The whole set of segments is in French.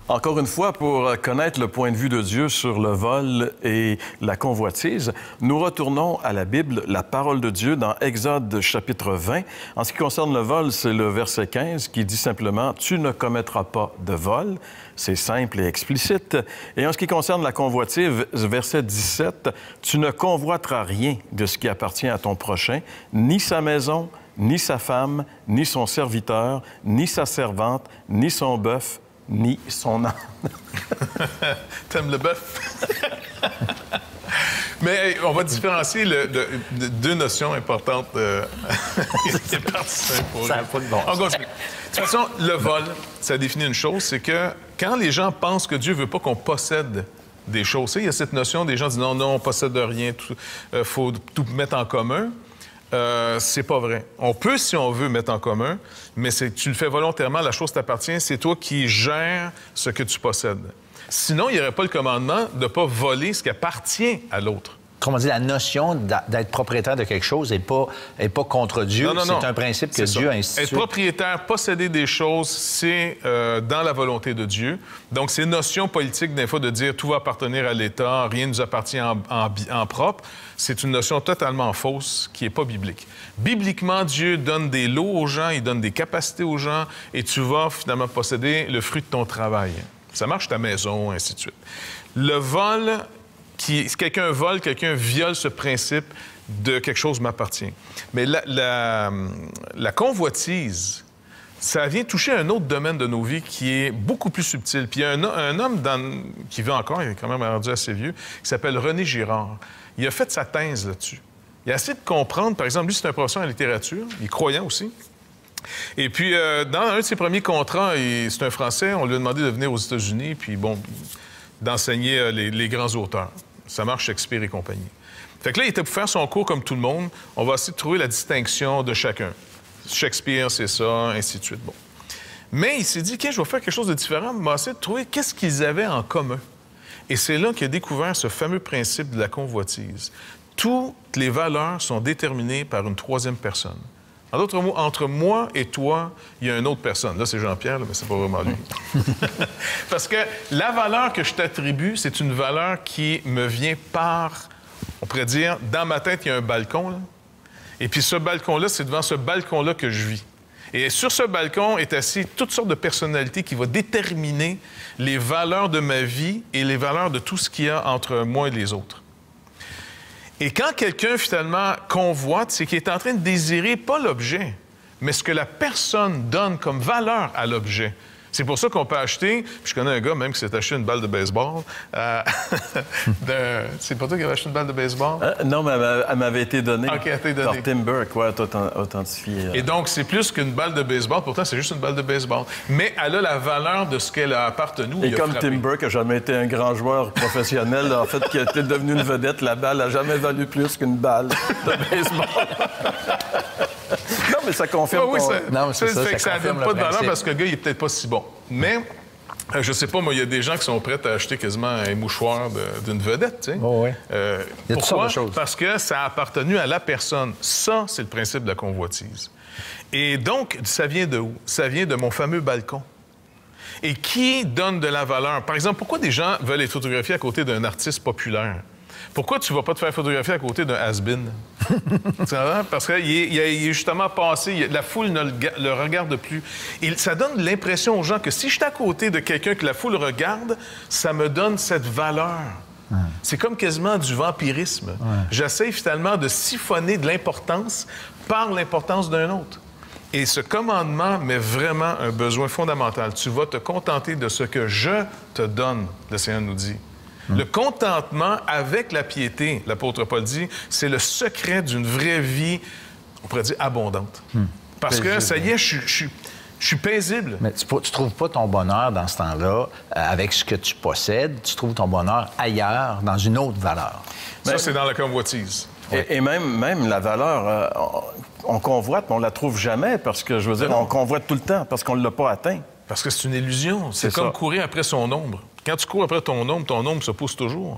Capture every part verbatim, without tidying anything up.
Encore une fois, pour connaître le point de vue de Dieu sur le vol et la convoitise, nous retournons à la Bible, la parole de Dieu, dans Exode chapitre vingt. En ce qui concerne le vol, c'est le verset quinze qui dit simplement « Tu ne commettras pas de vol ». C'est simple et explicite. Et en ce qui concerne la convoitise, verset dix-sept, « Tu ne convoiteras rien de ce qui appartient à ton prochain, ni sa maison, ni sa femme, ni son serviteur, ni sa servante, ni son bœuf, ni son âne. » T'aimes le bœuf? Mais on va différencier le, de, de, deux notions importantes. Euh... Il est parti pour... Ça n'a pas de bon on continue. De toute façon, le vol, ça définit une chose, c'est que quand les gens pensent que Dieu veut pas qu'on possède des choses, il y a cette notion, des gens disent non, non, on possède rien, il euh, faut tout mettre en commun. Euh, c'est pas vrai. On peut, si on veut, mettre en commun, mais c'est, tu le fais volontairement, la chose t'appartient, c'est toi qui gères ce que tu possèdes. Sinon, il n'y aurait pas le commandement de ne pas voler ce qui appartient à l'autre. Comment dire, la notion d'être propriétaire de quelque chose n'est pas, est pas contre Dieu. Non, non, non. C'est un principe que Dieu a institué. Être propriétaire, posséder des choses, c'est euh, dans la volonté de Dieu. Donc, ces notions politiques, des fois, de dire tout va appartenir à l'État, rien ne nous appartient en, en, en propre, c'est une notion totalement fausse qui n'est pas biblique. Bibliquement, Dieu donne des lots aux gens, il donne des capacités aux gens, et tu vas finalement posséder le fruit de ton travail. Ça marche ta maison, ainsi de suite. Le vol... Qui, si quelqu'un vole, quelqu'un viole ce principe de quelque chose m'appartient. Mais la, la, la convoitise, ça vient toucher un autre domaine de nos vies qui est beaucoup plus subtil. Puis il y a un, un homme dans, qui vit encore, il est quand même rendu assez vieux, qui s'appelle René Girard. Il a fait sa thèse là-dessus. Il a essayé de comprendre, par exemple, lui, c'est un professeur en littérature, il est croyant aussi. Et puis, euh, dans un de ses premiers contrats, c'est un Français, on lui a demandé de venir aux États-Unis, puis bon, d'enseigner euh, les, les grands auteurs. Ça marche, Shakespeare et compagnie. Fait que là, il était pour faire son cours comme tout le monde. On va essayer de trouver la distinction de chacun. Shakespeare, c'est ça, ainsi de suite. Bon. Mais il s'est dit, OK, je vais faire quelque chose de différent. On va essayer de trouver qu'est-ce qu'ils avaient en commun. Et c'est là qu'il a découvert ce fameux principe de la convoitise. Toutes les valeurs sont déterminées par une troisième personne. En d'autres mots, entre moi et toi, il y a une autre personne. Là, c'est Jean-Pierre, mais c'est pas vraiment lui. Parce que la valeur que je t'attribue, c'est une valeur qui me vient par, on pourrait dire, dans ma tête, il y a un balcon, là. Et puis ce balcon-là, c'est devant ce balcon-là que je vis. Et sur ce balcon est assis toutes sortes de personnalités qui vont déterminer les valeurs de ma vie et les valeurs de tout ce qu'il y a entre moi et les autres. Et quand quelqu'un, finalement, convoite, c'est qu'il est en train de désirer pas l'objet, mais ce que la personne donne comme valeur à l'objet. C'est pour ça qu'on peut acheter, puis je connais un gars même qui s'est acheté une balle de baseball. Euh, de... C'est pas toi qui avais acheté une balle de baseball? Euh, non, mais elle m'avait été donnée okay, elle donnée. par Tim Burke, ouais, authentifié. Euh... Et donc, c'est plus qu'une balle de baseball. Pourtant, c'est juste une balle de baseball. Mais elle a la valeur de ce qu'elle a appartenu. Et comme Tim Burke n'a jamais été un grand joueur professionnel, en fait, qui était devenu une vedette, la balle n'a jamais valu plus qu'une balle de baseball. Non, mais ça confirme ouais, oui, qu'on... ça, non, c'est ça, ça, ça, ça donne pas de valeur parce que le gars, il est peut-être pas si bon. Mais, euh, je sais pas, moi, il y a des gens qui sont prêts à acheter quasiment un mouchoir d'une vedette, tu sais. Oh, oui. euh, il y a pourquoi? toutes sortes de choses. Parce que ça a appartenu à la personne. Ça, c'est le principe de la convoitise. Et donc, ça vient de où? Ça vient de mon fameux balcon. Et qui donne de la valeur? Par exemple, pourquoi des gens veulent être photographiés à côté d'un artiste populaire? Pourquoi tu ne vas pas te faire photographier à côté d'un has-been? Parce qu'il est, il est justement passé, il, la foule ne le, le regarde plus. Et ça donne l'impression aux gens que si je suis à côté de quelqu'un que la foule regarde, ça me donne cette valeur. Ouais. C'est comme quasiment du vampirisme. Ouais. J'essaie finalement de siphonner de l'importance par l'importance d'un autre. Et ce commandement met vraiment un besoin fondamental. Tu vas te contenter de ce que je te donne, le Seigneur nous dit. Le contentement avec la piété, l'apôtre Paul dit, c'est le secret d'une vraie vie, on pourrait dire, abondante. Hmm. Parce paisible. Que, ça y est, je, je, je suis paisible. Mais tu ne trouves pas ton bonheur dans ce temps-là, euh, avec ce que tu possèdes, tu trouves ton bonheur ailleurs, dans une autre valeur. Ça, c'est dans la convoitise. Et, et même, même la valeur, euh, on, on convoite, mais on la trouve jamais, parce que, je veux dire, on convoite tout le temps, parce qu'on ne l'a pas atteint. Parce que c'est une illusion. C'est comme ça. Courir après son ombre. Quand tu cours après ton ombre, ton ombre se pousse toujours.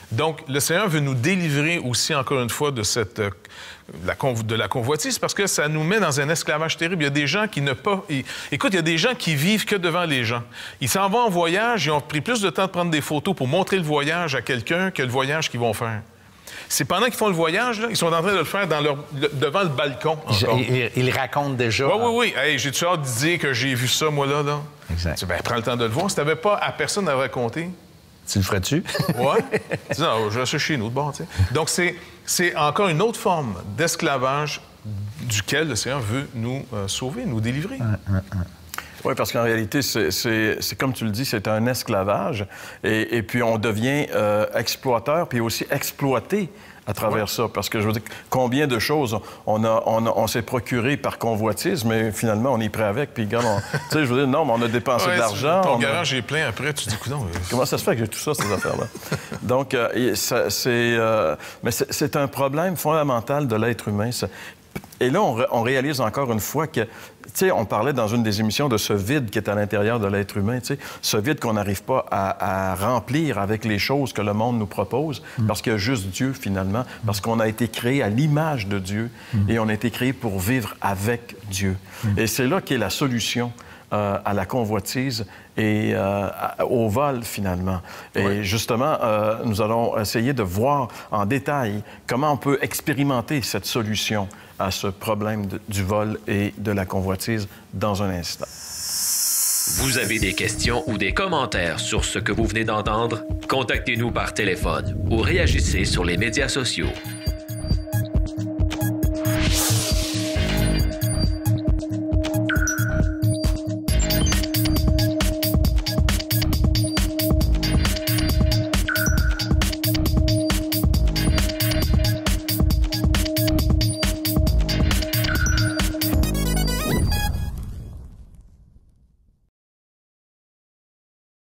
Donc, le Seigneur veut nous délivrer aussi, encore une fois, de cette... Euh, La de la convoitise, parce que ça nous met dans un esclavage terrible. Il y a des gens qui ne pas... Ils... Écoute, il y a des gens qui vivent que devant les gens. Ils s'en vont en voyage, ils ont pris plus de temps de prendre des photos pour montrer le voyage à quelqu'un que le voyage qu'ils vont faire. C'est pendant qu'ils font le voyage, là, ils sont en train de le faire dans leur... le... devant le balcon. Ils, ils, ils racontent déjà. Oui, oui, oui. Hey, j'ai-tu hâte de dire que j'ai vu ça, moi, là? là? Exact. Tu dis, ben, prends le temps de le voir. Si tu n'avais pas à personne à le raconter... Tu le ferais-tu? Oui. Non, je reste chez nous, de bord, tu sais. Donc, c'est, c'est encore une autre forme d'esclavage duquel le Seigneur veut nous euh, sauver, nous délivrer. Hum, hum, hum. Oui, parce qu'en réalité, c'est, c'est, c'est comme tu le dis, c'est un esclavage. Et, et puis, on devient euh, exploiteur, puis aussi exploité à travers ouais. ça. Parce que je veux dire, combien de choses on, a, on, a, on s'est procuré par convoitise, mais finalement, on est prêt avec. Puis, regarde, tu sais, je veux dire, non, mais on a dépensé ouais, de l'argent. Ton on garage a... est plein après, tu te dis, coudonc. Comment ça se fait que j'ai tout ça, ces affaires-là? Donc, euh, ça, c'est, euh... mais c'est, c'est un problème fondamental de l'être humain. Ça. Et là, on, on réalise encore une fois que, tu sais, on parlait dans une des émissions de ce vide qui est à l'intérieur de l'être humain, tu sais, ce vide qu'on n'arrive pas à, à remplir avec les choses que le monde nous propose, mm. parce qu'il y a juste Dieu, finalement, parce qu'on a été créé à l'image de Dieu mm. et on a été créé pour vivre avec Dieu. Mm. Et c'est là qu'est la solution euh, à la convoitise et euh, au vol, finalement. Et oui. justement, euh, nous allons essayer de voir en détail comment on peut expérimenter cette solution à ce problème de, du vol et de la convoitise dans un instant. Vous avez des questions ou des commentaires sur ce que vous venez d'entendre? Contactez-nous par téléphone ou réagissez sur les médias sociaux.